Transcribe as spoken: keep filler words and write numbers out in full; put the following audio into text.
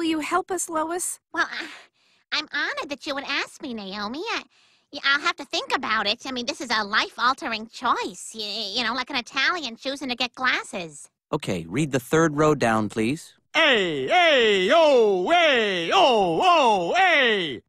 you help us, Lois? Well, I, I'm honored that you would ask me, Naomi. I, yeah, I'll have to think about it. I mean, this is a life-altering choice. You, you know, like an Italian choosing to get glasses. Okay, read the third row down, please. A, A, O, A, O, O, A.